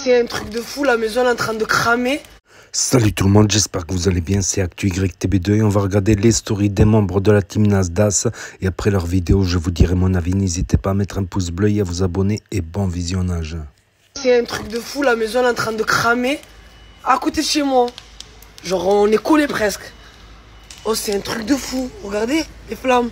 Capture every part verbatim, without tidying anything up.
C'est un truc de fou, la maison elle est en train de cramer. Salut tout le monde, j'espère que vous allez bien, c'est Actu Y T B deux et on va regarder les stories des membres de la team Nasdas. Et après leur vidéo, je vous dirai mon avis, n'hésitez pas à mettre un pouce bleu et à vous abonner et bon visionnage. C'est un truc de fou, la maison elle est en train de cramer à côté de chez moi. Genre on est collés presque. Oh c'est un truc de fou, regardez les flammes.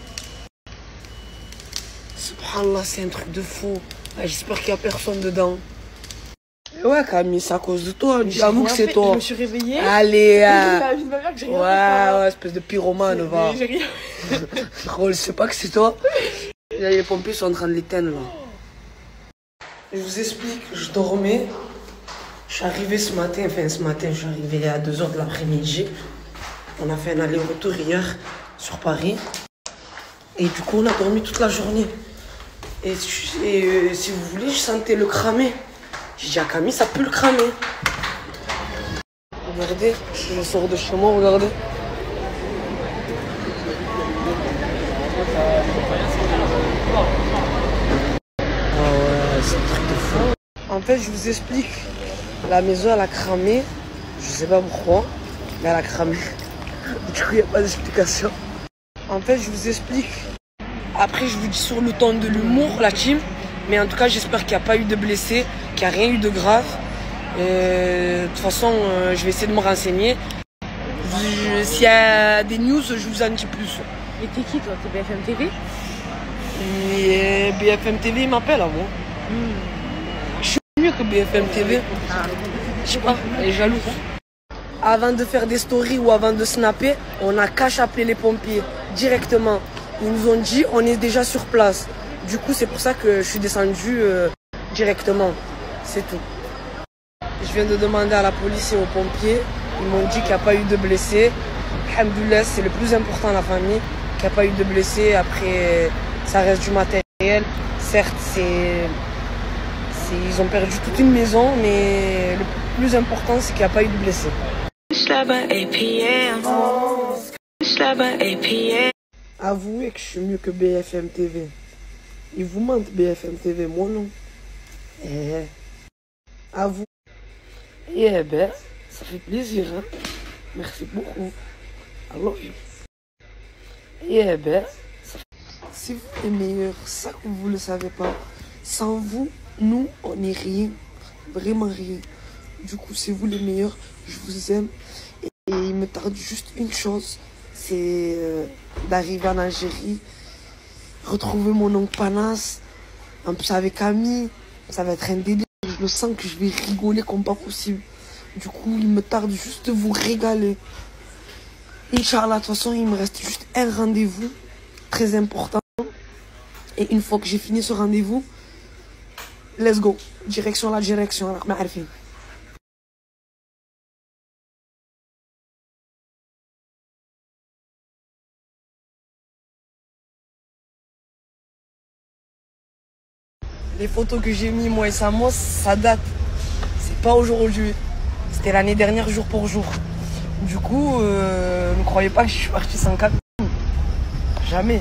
Subhanallah, c'est un truc de fou. J'espère qu'il n'y a personne dedans. Et ouais Camille, c'est à cause de toi, j'avoue que c'est toi. Je me suis réveillée. Allez, euh... la vie de ma mère que j'ai rien ouais, ouais, espèce de pyromane, va. J'ai rien. Je sais pas que c'est toi. Les pompiers sont en train de l'éteindre là. Je vous explique, je dormais. Je suis arrivé ce matin, enfin ce matin, je suis arrivé à deux heures de l'après-midi. On a fait un aller-retour hier sur Paris. Et du coup, on a dormi toute la journée. Et, et euh, si vous voulez, je sentais le cramer. J'ai dit à Camille, ça peut le cramer. Regardez, je sors de chez moi, regardez. Ah ouais, c'est un truc de fou. En fait, je vous explique. La maison, elle a cramé. Je sais pas pourquoi, mais elle a cramé. Du coup, il n'y a pas d'explication. En fait, je vous explique. Après, je vous dis sur le ton de l'humour, la team. Mais en tout cas, j'espère qu'il n'y a pas eu de blessés, qu'il n'y a rien eu de grave. Euh, de toute façon, euh, je vais essayer de me renseigner. S'il y a des news, je vous en dis plus. Et t'es qui toi? T'es B F M T V? Et B F M T V, il m'appelle à moi. Mm. Je suis mieux que B F M T V. Ah. Je sais pas, elle est jalouse. Avant de faire des stories ou avant de snapper, on a qu'à appeler les pompiers directement. Ils nous ont dit on est déjà sur place. Du coup, c'est pour ça que je suis descendu euh, directement. C'est tout. Je viens de demander à la police et aux pompiers. Ils m'ont dit qu'il n'y a pas eu de blessés. Alhamdoulilah, c'est le plus important à la famille. Qu'il n'y a pas eu de blessés. Après, ça reste du matériel. Certes, c'est, ils ont perdu toute une maison, mais le plus important, c'est qu'il n'y a pas eu de blessés. Avouez que je suis mieux que B F M T V. Ils vous mentent, B F M T V, moi non. Eh, avoue. Eh ben, ça fait plaisir, hein. Merci beaucoup. I love you. Eh ben, ça fait... c'est vous les meilleurs, ça que vous le savez pas. Sans vous, nous, on n'est rien. Vraiment rien. Du coup, c'est vous les meilleurs. Je vous aime. Et, et il me tarde juste une chose. C'est euh, d'arriver en Algérie. Retrouver mon oncle Panas, en plus avec Camille, ça va être un délire. Je le sens que je vais rigoler comme pas possible. Du coup, il me tarde juste de vous régaler. Inch'Allah, de toute façon, il me reste juste un rendez-vous très important. Et une fois que j'ai fini ce rendez-vous, let's go. Direction la direction. Les photos que j'ai mis moi et Samos, ça date. C'est pas aujourd'hui. C'était l'année dernière jour pour jour. Du coup, euh, ne croyez pas que je suis parti sans Camille. Jamais.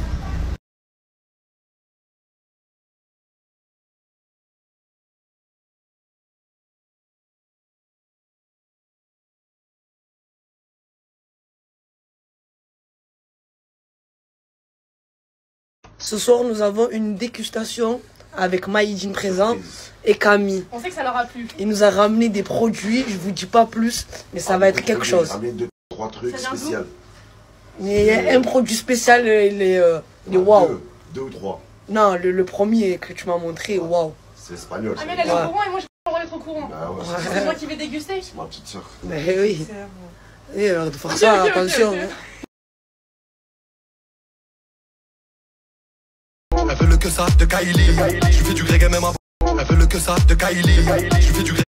Ce soir, nous avons une dégustation avec Maïdine présent et Camille. On sait que ça leur a plu. Il nous a ramené des produits, je vous dis pas plus, mais ça va être quelque chose. Ramené deux, trois trucs spéciaux. Mais il y a un produit spécial, il est, euh, il est waouh. Deux, deux ou trois. Non, le, le premier que tu m'as montré, waouh. C'est espagnol. Ah mais elle est ouais. au courant et moi je peux pas être au courant. Bah ouais, c'est moi qui vais déguster. C'est ma petite soeur. Mais oui. Et alors de faire ça, attention. Okay, okay. Elle veut le que ça de Kylie. Je fais du grec même avant. Elle veut le que ça de Kylie. Je fais du grec.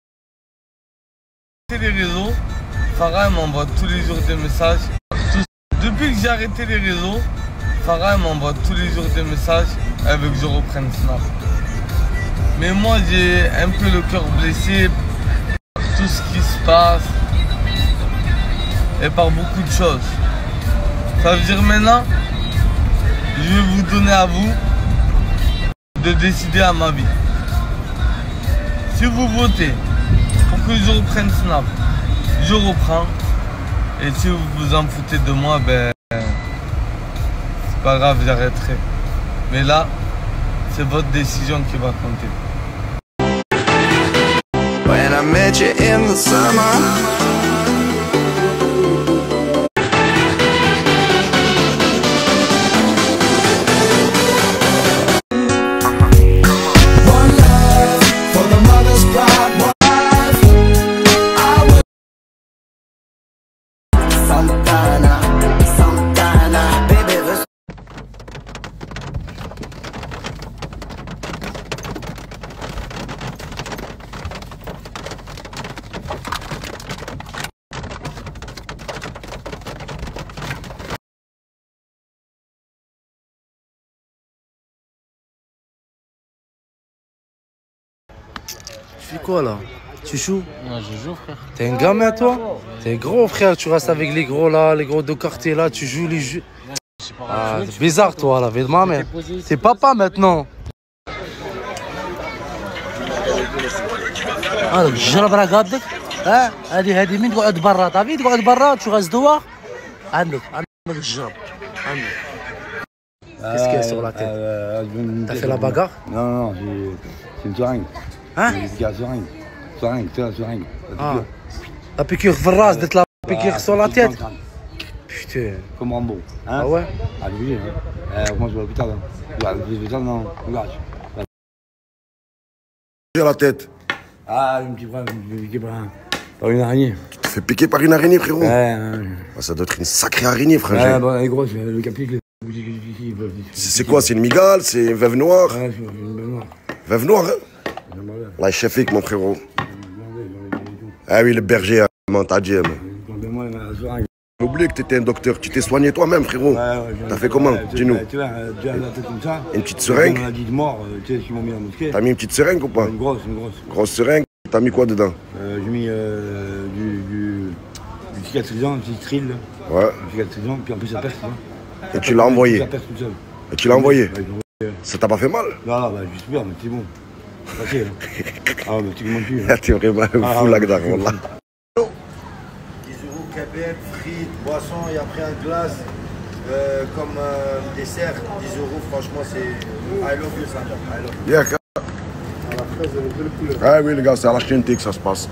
Les réseaux, Farah m'envoie tous les jours des messages. Tous... Depuis que j'ai arrêté les réseaux, Farah m'envoie tous les jours des messages. Elle veut que je reprenne Snap. Mais moi j'ai un peu le cœur blessé par tout ce qui se passe et par beaucoup de choses. Ça veut dire maintenant, je vais vous donner à vous de décider à ma vie. si vous votez pour que je reprenne Snap, je reprends. Et si vous vous en foutez de moi, ben c'est pas grave, j'arrêterai. Mais là, c'est votre décision qui va compter. When I met you in the summer. Tu fais quoi là? Tu joues? Non, je joue, frère. T'es un gamin toi? T'es gros frère, tu restes avec les gros là, les gros de quartier là, tu joues les jeux. Ah, c'est bizarre toi la vie de ma mère. T'es papa maintenant. هذا الجرب راه قابلك ها هذه هذه مين تقعد برا طبيعي تقعد برا tu restes dehors عندك عندك الجرب عندك. Qu'est-ce qu'il y a sur la tête? T'as fait la bagarre? Non, non, c'est une seringue. Hein? C'est une seringue. Seringue, c'est la seringue. Ah. La piqûre في الراس درت la piqûre sur la tête. Putain. Comme Rambo. Hein? Ah ouais? Ah oui, hein. Euh, moi je vais à l'hôpital. Hein. Regarde, je vais à l'hôpital, non. Regarde. J'ai la tête. Ah, un petit bras, je me fais piquer par, un, par une araignée. Tu te fais piquer par une araignée, frérot? Ouais, ouais. Ah, ça doit être une sacrée araignée, frère. Ouais, bon, elle est grosse, le capique, les... C'est quoi? C'est une migale? C'est une veuve noire? Ouais, c'est une belle noire. Veuve noire, hein? Là, chefik, mon frérot. Ah oui, le berger à Montadier. J'ai oublié que t'étais un docteur. Tu t'es soigné toi-même, frérot. Ouais, ouais. T'as fait comment? Dis-nous. Tu vois, tu as la tête comme ça. Une petite seringue? On a dit de mort, tu sais, ils m'ont mis à la mosquée. T'as mis une petite seringue ou pas? Une grosse, une grosse. Grosse seringue. T'as mis quoi dedans? Euh, j'ai mis euh, du, du, du cicatrisant, du citril. Ouais. Du cicatrisant, puis en plus ça perce. Hein. Et tu l'as envoyé? Ça perce tout seul. Et tu l'as envoyé? Ouais, envoyé. Ça t'a pas fait mal? Non, non, bah, juste bien, mais c'est bon. C'est facile. Hein. Ah, mais tu m'en tues. T'es vraiment un Ah, fou, ouais, Lagdar, ouais. wallah. dix euros kebab, frites, boissons et après un glace euh, comme euh, dessert. dix euros, franchement, c'est. I love you, Sandra. I love you. Yeah, ah oui, les gars, c'est à la H T N T que ça se passe.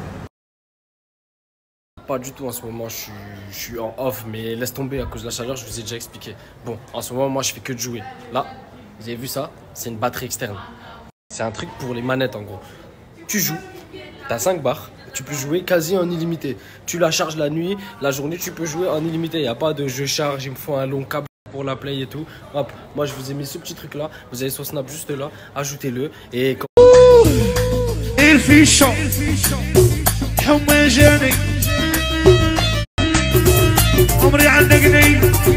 Pas du tout en ce moment, je suis, je suis en off, mais laisse tomber à cause de la chaleur, je vous ai déjà expliqué. Bon, en ce moment, moi je fais que de jouer. Là, vous avez vu ça? C'est une batterie externe. C'est un truc pour les manettes en gros. Tu joues, t'as cinq barres, tu peux jouer quasi en illimité. Tu la charges la nuit, la journée tu peux jouer en illimité. Il n'y a pas de je charge, il me faut un long câble pour la play et tout. Hop, moi je vous ai mis ce petit truc là, vous avez son snap juste là, ajoutez-le et quand... Il fait chaud, حمى جاني عمري عندك نيل.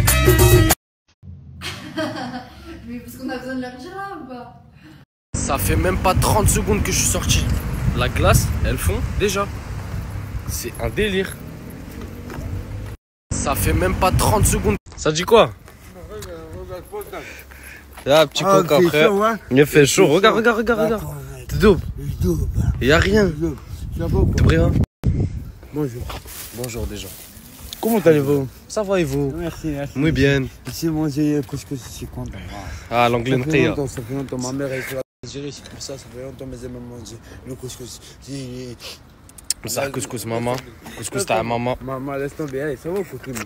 Mais parce qu'on a besoin de l'argent là ou pas? Ça fait même pas trente secondes que je suis sorti. La glace, elles fond déjà. C'est un délire. Ça fait même pas trente secondes. Ça dit quoi? Ah, petit Ah, coca, il fait frère. chaud, hein. Il fait chaud. Regarde, regarde, regarde, regarde. T'es double. Il y a rien. T'es brillant. Bonjour. Bonjour déjà. Comment allez-vous? Ça va et vous? Merci, merci. Muy bien. Ici, manger couscous, je suis content. Ah, l'anglais Ça fait nqia. longtemps, ça fait longtemps. Ma mère est sur l'Algérie, c'est pour ça, ça fait longtemps, mais elle m'a mangé le couscous. J'ai- Ça couscous maman. Couscous ta maman. Maman, laisse tomber, allez, ça va, faut que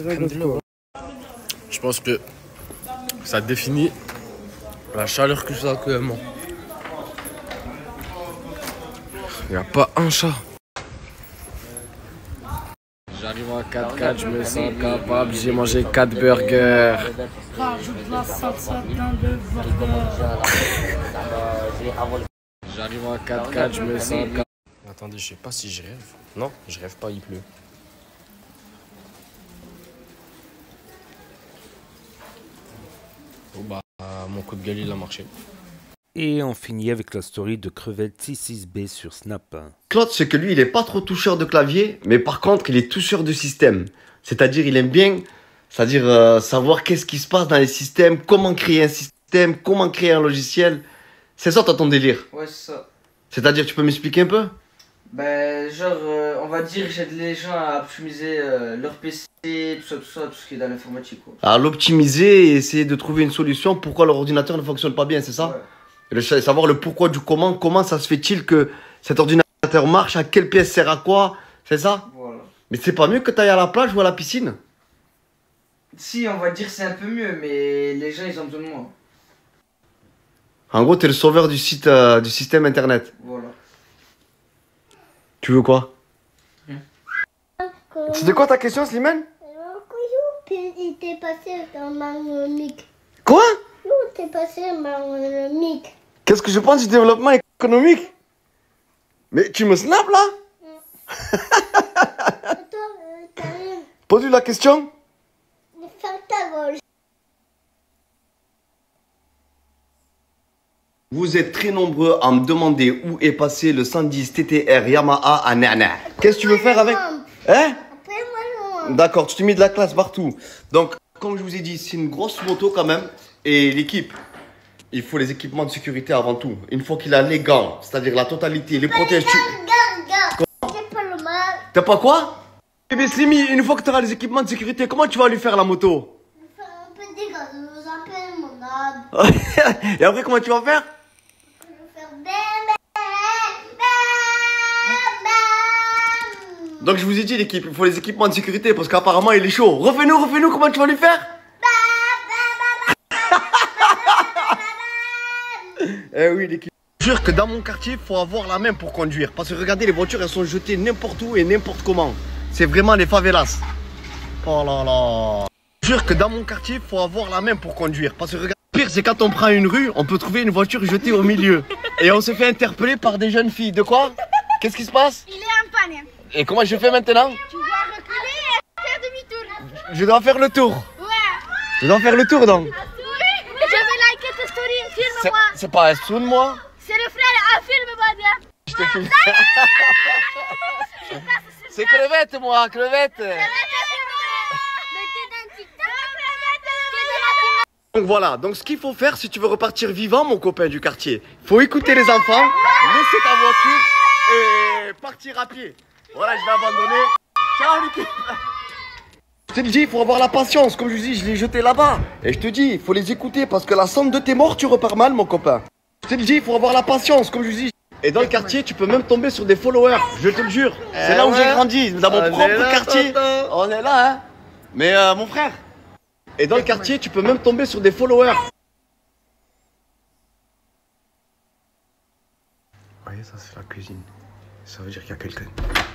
Je pense que ça définit la chaleur que j'ai actuellement. Il n'y a pas un chat. J'arrive en quatre quatre, je me sens capable, j'ai mangé quatre burgers. Rajoute la salsa dans le burger. J'arrive en quatre quatre, je me sens capable. Attendez, je sais pas si je rêve. Non, je rêve pas, il pleut. Oh bah, mon coup de gueule il a marché. Et on finit avec la story de Crevette six six B sur Snap. Claude, c'est que lui, il est pas trop toucheur de clavier, mais par contre, il est toucheur de système. C'est-à-dire, il aime bien, c'est-à-dire euh, savoir qu'est-ce qui se passe dans les systèmes, comment créer un système, comment créer un logiciel. C'est ça, toi, ton délire. Ouais, c'est ça. C'est-à-dire, tu peux m'expliquer un peu? Ben, genre, euh, on va dire, j'aide les gens à optimiser euh, leur P C, tout ça, tout ça, tout ce qui est dans l'informatique, quoi. À l'optimiser et essayer de trouver une solution pourquoi leur ordinateur ne fonctionne pas bien, c'est ça? Ouais. Et le, savoir le pourquoi du comment, comment ça se fait-il que cet ordinateur marche, à quelle pièce sert à quoi, c'est ça? Voilà. Mais c'est pas mieux que tu ailles à la plage ou à la piscine? Si, on va dire c'est un peu mieux, mais les gens, ils ont besoin de moi. En gros, t'es le sauveur du site, euh, du système internet. Voilà. Tu veux quoi? C'était quoi ta question, Slimane? Il t'est passé dans mic. Quoi? Il t'est passé dans mic. Qu'est-ce que je pense du développement économique? Mais tu me snaps là? Pose-lui la question. Vous êtes très nombreux à me demander où est passé le cent dix T T R Yamaha à Nana. Qu'est-ce que tu veux faire avec? Hein? D'accord, tu t'es mis de la classe partout. Donc, comme je vous ai dit, c'est une grosse moto quand même. Et l'équipe, il faut les équipements de sécurité avant tout. Une fois qu'il a les gants, c'est-à-dire la totalité, les protège. T'as pas quoi? Eh bien, Slimy, une fois que tu auras les équipements de sécurité, comment tu vas lui faire la moto? Un peu de dégâts, un peu de monade. Et après, comment tu vas faire? Donc je vous ai dit l'équipe, il faut les équipements de sécurité parce qu'apparemment il est chaud. Refais-nous, refais-nous, comment tu vas lui faire? Eh oui l'équipe. Je jure que dans mon quartier, il faut avoir la main pour conduire. Parce que regardez, les voitures elles sont jetées n'importe où et n'importe comment. C'est vraiment les favelas. Oh là là. Je jure que dans mon quartier, il faut avoir la main pour conduire. Parce que regardez, le pire c'est quand on prend une rue, on peut trouver une voiture jetée au milieu. Et on se fait interpeller par des jeunes filles. De quoi? Qu'est-ce qui se passe? Il est en panne. Et comment je fais maintenant? Tu dois reculer et faire demi-tour. Je dois faire le tour. Ouais. Je dois faire le tour donc. Oui. Je vais liker ta story, filme-moi. C'est pas un sou de moi. C'est le frère, un filme-moi bien. Je te filme. C'est crevette moi, crevette. Donc voilà, donc ce qu'il faut faire si tu veux repartir vivant mon copain du quartier, faut écouter les enfants, laisser ta voiture et partir à pied. Voilà, je vais abandonner. Ciao l'équipe. Je te le dis, il faut avoir la patience. Comme je dis, je l'ai jeté là-bas. Et je te dis, il faut les écouter parce que la somme de tes morts, tu repars mal, mon copain. Je te le dis, il faut avoir la patience. Comme je dis. Et dans le quartier, tu peux même tomber sur des followers. Je te le jure. C'est là où j'ai grandi. Dans mon propre quartier. On est là, hein. Mais euh, mon frère. Et dans le quartier, tu peux même tomber sur des followers. Vous voyez, ça, c'est la cuisine. Ça veut dire qu'il y a quelqu'un.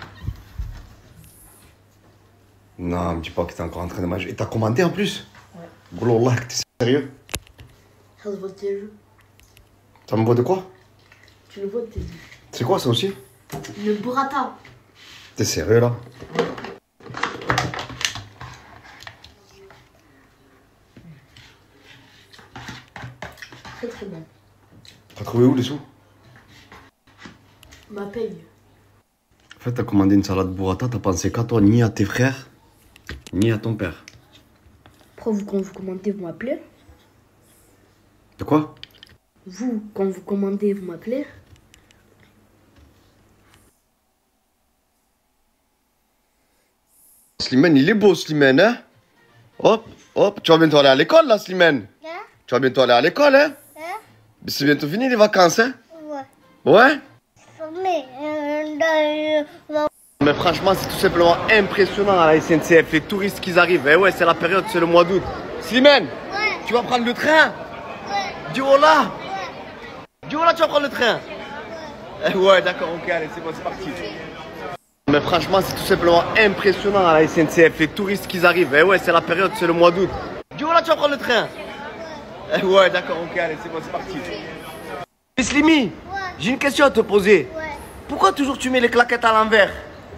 Non, me dis pas que t'es encore en train de manger. Et t'as commandé en plus? Ouais. Brollah, t'es sérieux? Ça se voit de tes jeux. Ça me voit de quoi? Tu le vois de tes jeux. C'est quoi ça aussi? Le burrata. T'es sérieux là? Très très bon. T'as trouvé où les sous? Ma paye. En fait, t'as commandé une salade burrata, t'as pensé qu'à toi, ni à tes frères, ni à ton père. Pourquoi vous, quand vous commandez, vous m'appelez? De quoi? Vous, quand vous commandez, vous m'appelez? Slimane, il est beau, Slimane, hein? Hop, hop, tu vas bientôt aller à l'école, là, Slimane? Hein? Tu vas bientôt aller à l'école, hein? Hein? Mais c'est bientôt fini les vacances, hein? Ouais. Ouais? Mais, euh, dans... Mais franchement, c'est tout simplement impressionnant à la S N C F, les touristes qui arrivent. Eh ouais, c'est la période, c'est le mois d'août. Slimane, ouais. Tu vas prendre le train? Ouais. Dis hola. Ouais. Dis hola, tu vas prendre le train? Ouais, ouais d'accord, ok, allez, c'est bon, c'est parti. Mais franchement, c'est tout simplement impressionnant à la S N C F, les touristes qui arrivent. Eh ouais, c'est la période, c'est le mois d'août. Dis hola, tu vas prendre le train? Ouais, ouais d'accord, ok, allez, c'est bon, c'est parti. Mais Slimy, ouais. J'ai une question à te poser. Ouais. Pourquoi toujours tu mets les claquettes à l'envers?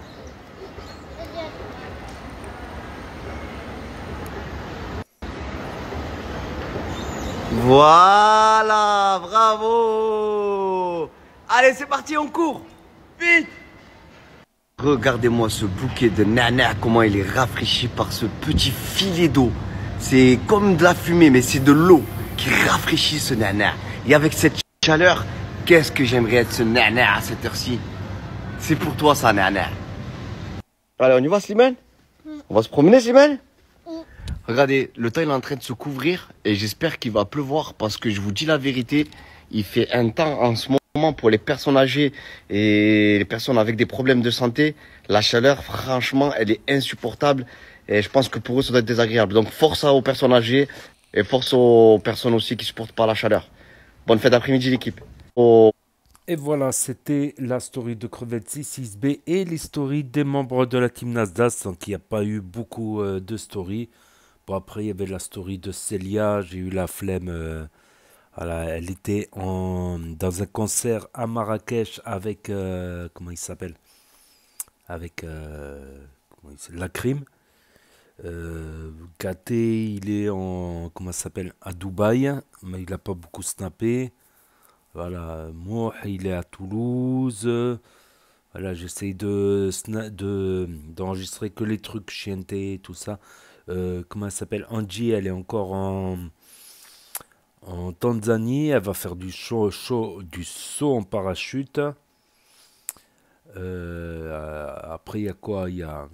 Voilà, bravo. Allez, c'est parti, on court. Vite. Regardez-moi ce bouquet de nana, comment il est rafraîchi par ce petit filet d'eau. C'est comme de la fumée, mais c'est de l'eau qui rafraîchit ce nana. Et avec cette chaleur, Qu'est-ce que j'aimerais être ce nana à cette heure-ci. C'est pour toi ça, nana. Allez, on y va, Slimane? On va se promener, Slimane? Regardez, le temps il est en train de se couvrir et j'espère qu'il va pleuvoir parce que je vous dis la vérité, il fait un temps en ce moment pour les personnes âgées et les personnes avec des problèmes de santé. La chaleur, franchement, elle est insupportable et je pense que pour eux, ça doit être désagréable. Donc force aux personnes âgées et force aux personnes aussi qui supportent pas la chaleur. Bonne fête d'après-midi, l'équipe. Au... Et voilà, c'était la story de Crevette six six B et les stories des membres de la team Nasdaq. Donc il n'y a pas eu beaucoup euh, de stories. Bon, après, il y avait la story de Célia. J'ai eu la flemme. Euh, voilà, elle était en, dans un concert à Marrakech avec. Euh, comment il s'appelle? Avec. Euh, comment il s'appelle, la crime. Euh, Gaté, il est en. Comment ça s'appelle? À Dubaï. Mais il n'a pas beaucoup snappé. Voilà. Moi, il est à Toulouse. Voilà, j'essaye de, de, d'enregistrer que les trucs chientés, tout ça. Euh, comment elle s'appelle? Angie, elle est encore en, en Tanzanie. Elle va faire du, show, show, du saut en parachute. Euh, après, il y a quoi? Il y a...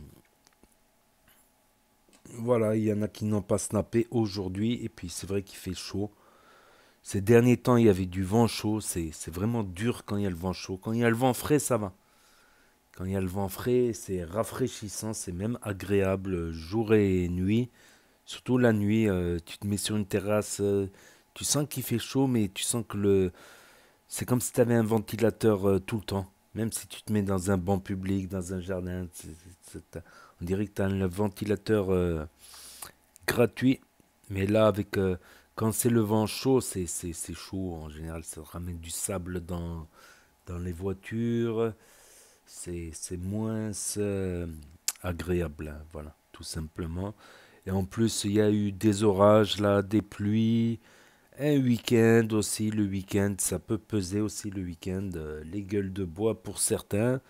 Voilà, il y en a qui n'ont pas snappé aujourd'hui. Et puis, c'est vrai qu'il fait chaud. Ces derniers temps, il y avait du vent chaud. C'est vraiment dur quand il y a le vent chaud. Quand il y a le vent frais, ça va. Quand il y a le vent frais, c'est rafraîchissant, c'est même agréable jour et nuit. Surtout la nuit, euh, tu te mets sur une terrasse, euh, tu sens qu'il fait chaud, mais tu sens que le... c'est comme si tu avais un ventilateur euh, tout le temps. Même si tu te mets dans un banc public, dans un jardin, c'est, c'est, c'est, on dirait que tu as un ventilateur euh, gratuit. Mais là, avec euh, quand c'est le vent chaud, c'est, c'est, c'est chaud. En général, ça ramène du sable dans, dans les voitures. C'est moins euh, agréable, hein, voilà, tout simplement. Et en plus, il y a eu des orages, là, des pluies, un week-end aussi, le week-end, ça peut peser aussi le week-end, euh, les gueules de bois pour certains.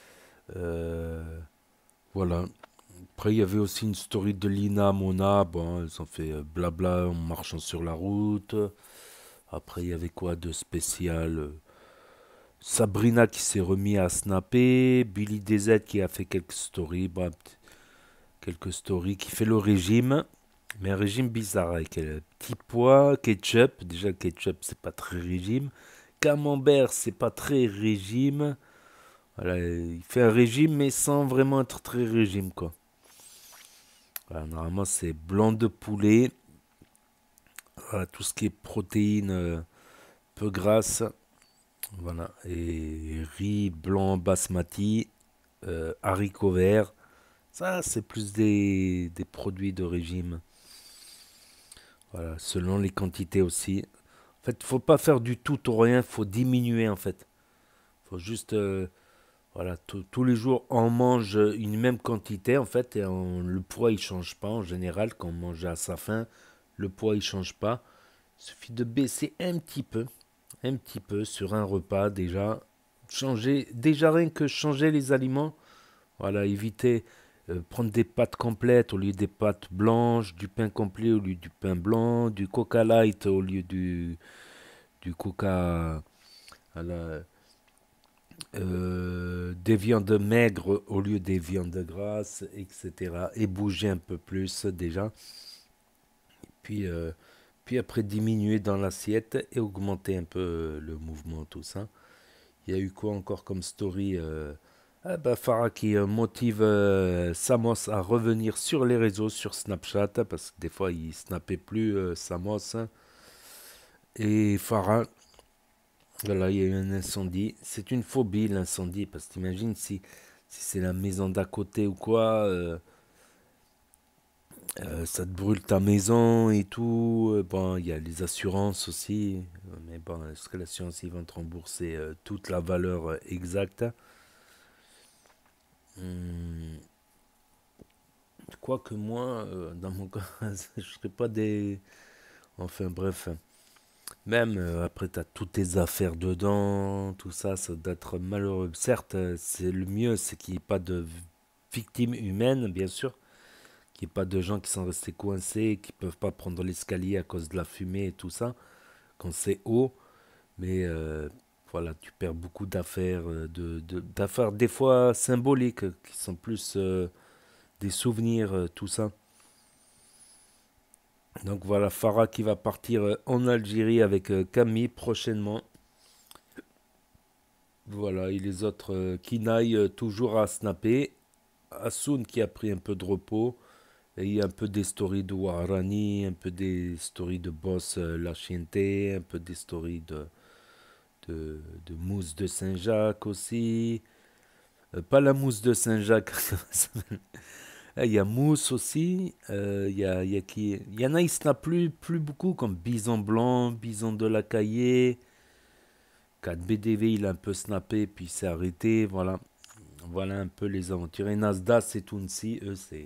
Euh, voilà. Après, il y avait aussi une story de Lina, Mona, bon, ils ont fait euh, blabla en marchant sur la route. Après, il y avait quoi de spécial euh, Sabrina qui s'est remis à snapper, Billy D Z qui a fait quelques stories, bref, quelques stories, qui fait le régime, mais un régime bizarre avec un petit pois, ketchup, déjà le ketchup c'est pas très régime, camembert c'est pas très régime, voilà, il fait un régime mais sans vraiment être très régime quoi. Voilà, normalement c'est blanc de poulet, voilà, tout ce qui est protéines euh, peu grasses. Voilà, et riz blanc basmati, euh, haricots verts, ça c'est plus des, des produits de régime. Voilà, selon les quantités aussi. En fait, faut pas faire du tout ou rien, faut diminuer en fait. Faut juste, euh, voilà, tous les jours on mange une même quantité en fait, et on, le poids il change pas en général quand on mange à sa faim, le poids il change pas. Il suffit de baisser un petit peu. Un petit peu sur un repas déjà, changer, déjà rien que changer les aliments, voilà, éviter euh, prendre des pâtes complètes au lieu des pâtes blanches, du pain complet au lieu du pain blanc, du coca light au lieu du, du coca, voilà, euh, des viandes maigres au lieu des viandes grasses, et cetera. Et bouger un peu plus déjà, et puis... Euh, Puis après diminuer dans l'assiette et augmenter un peu euh, le mouvement, tout ça. Il y a eu quoi encore comme story euh, ah bah, Farah qui euh, motive euh, Samos à revenir sur les réseaux, sur Snapchat, parce que des fois il snappait plus euh, Samos. Hein. Et Farah, voilà, il y a eu un incendie. C'est une phobie l'incendie, parce que t'imagines si, si c'est la maison d'à côté ou quoi... Euh, Euh, ça te brûle ta maison et tout. Euh, bon, il y a les assurances aussi. Mais bon, est-ce que l'assurance, ils vont te rembourser euh, toute la valeur euh, exacte? Hum, Quoique moi, euh, dans mon cas, je ne serais pas des... Enfin bref. Même euh, après, tu as toutes tes affaires dedans, tout ça, ça doit être malheureux. Certes, c'est le mieux, c'est qu'il n'y ait pas de victimes humaines, bien sûr. Qu'il n'y ait pas de gens qui sont restés coincés, qui ne peuvent pas prendre l'escalier à cause de la fumée et tout ça, quand c'est haut. Mais euh, voilà, tu perds beaucoup d'affaires, de, de, d'affaires des fois symboliques, qui sont plus euh, des souvenirs, euh, tout ça. Donc voilà, Farah qui va partir euh, en Algérie avec euh, Camille prochainement. Voilà, et les autres euh, qui naillent euh, toujours à snapper. Hassoun qui a pris un peu de repos. Et il y a un peu des stories de Warani, un peu des stories de Boss euh, La Chienté, un peu des stories de, de, de Mousse de Saint-Jacques aussi. Euh, pas la Mousse de Saint-Jacques. Il y a Mousse aussi. Euh, il, y a, il, y a qui, il y en a, il snap plus, plus beaucoup, comme Bison Blanc, Bison de la Caillée. quatre B D V, il a un peu snappé, puis s'est arrêté. Voilà. Voilà un peu les aventuriers. Nasdas et Tounsi, eux, c'est...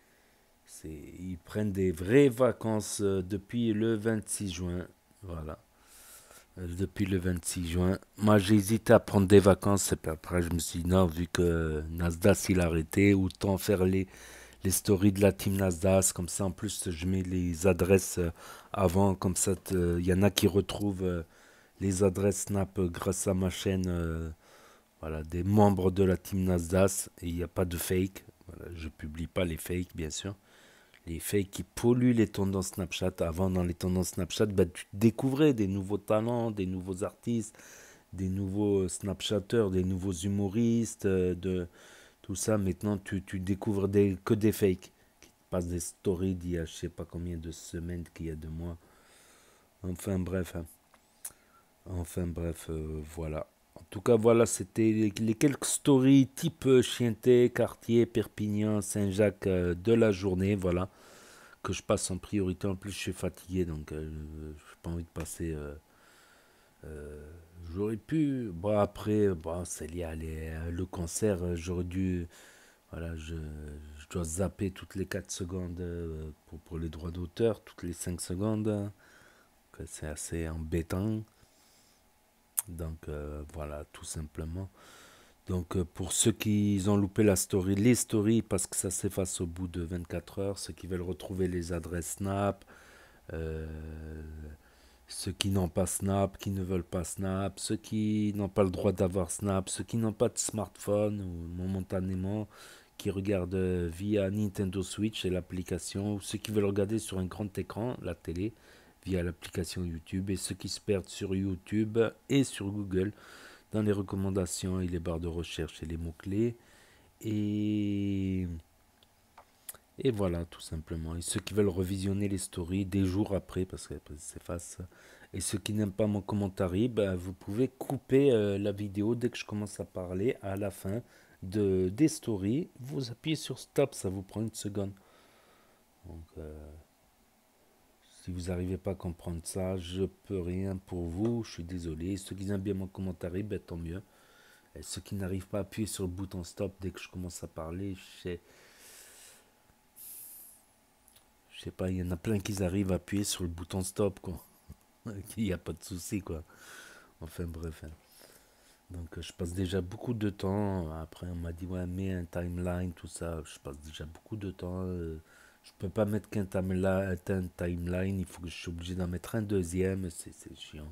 Ils prennent des vraies vacances euh, depuis le vingt-six juin. Voilà. Euh, depuis le vingt-six juin. Moi, j'ai hésité à prendre des vacances. Et puis après, je me suis dit, non, vu que Nasdas, il a arrêté, autant faire les, les stories de la team Nasdas. Comme ça, en plus, je mets les adresses euh, avant. Comme ça, il y en a qui retrouvent euh, les adresses Snap euh, grâce à ma chaîne. Euh, voilà, des membres de la team Nasdas. Et il n'y a pas de fake. Voilà, je publie pas les fakes, bien sûr. Les fakes qui polluent les tendances Snapchat. Avant, dans les tendances Snapchat, bah, tu découvrais des nouveaux talents, des nouveaux artistes, des nouveaux Snapchatters, des nouveaux humoristes, euh, de tout ça. Maintenant, tu, tu découvres des, que des fakes qui te passent des stories d'il y a je sais pas combien de semaines, qu'il y a de mois. Enfin bref. Hein. Enfin bref, euh, voilà. En tout cas, voilà, c'était les, les quelques stories type euh, Chienté, Quartier, Perpignan, Saint-Jacques euh, de la journée, voilà, que je passe en priorité. En plus, je suis fatigué, donc euh, je n'ai pas envie de passer. Euh, euh, j'aurais pu, bon, après, bon, c'est lié à les, le concert, euh, j'aurais dû, voilà, je, je dois zapper toutes les quatre secondes euh, pour, pour les droits d'auteur, toutes les cinq secondes, c'est assez embêtant. Donc euh, voilà, tout simplement. Donc euh, pour ceux qui ont loupé la story, les stories, parce que ça s'efface au bout de vingt-quatre heures, ceux qui veulent retrouver les adresses Snap, euh, ceux qui n'ont pas Snap, qui ne veulent pas Snap, ceux qui n'ont pas le droit d'avoir Snap, ceux qui n'ont pas de smartphone, ou momentanément, qui regardent via Nintendo Switch et l'application, ou ceux qui veulent regarder sur un grand écran, la télé, via l'application YouTube, et ceux qui se perdent sur YouTube et sur Google dans les recommandations et les barres de recherche et les mots-clés. Et, et voilà, tout simplement. Et ceux qui veulent revisionner les stories des jours après, parce que c'est face. Et ceux qui n'aiment pas mon commentaire, ben, vous pouvez couper euh, la vidéo dès que je commence à parler à la fin de, des stories. Vous appuyez sur stop, ça vous prend une seconde. Donc... Euh, Si vous n'arrivez pas à comprendre ça, je peux rien pour vous, je suis désolé. Ceux qui aiment bien mon commentaire, ben, tant mieux. Et ceux qui n'arrivent pas à appuyer sur le bouton stop dès que je commence à parler, je sais, je sais pas, il y en a plein qui arrivent à appuyer sur le bouton stop, quoi. Il n'y a pas de souci, quoi. Enfin bref. Hein. Donc je passe déjà beaucoup de temps. Après on m'a dit ouais, mets un timeline, tout ça. Je passe déjà beaucoup de temps. Euh, Je peux pas mettre qu'un timeline, il faut que je suis obligé d'en mettre un deuxième, c'est chiant.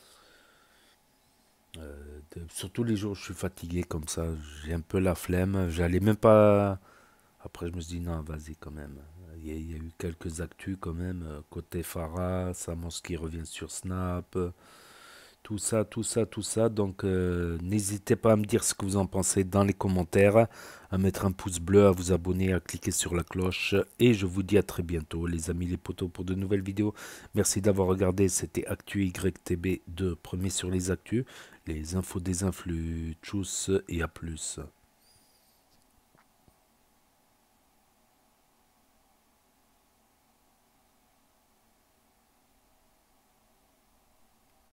Euh, de, surtout les jours où je suis fatigué comme ça, j'ai un peu la flemme, j'allais même pas... Après je me suis dit non, vas-y quand même. Il y, a, il y a eu quelques actus quand même, côté Farah, Samos qui revient sur Snap, tout ça, tout ça, tout ça. Donc euh, n'hésitez pas à me dire ce que vous en pensez dans les commentaires, à mettre un pouce bleu, à vous abonner, à cliquer sur la cloche. Et je vous dis à très bientôt les amis les potos pour de nouvelles vidéos. Merci d'avoir regardé, c'était Actu Y T B deux, premier sur les actus, les infos des influx, tchuss et à plus.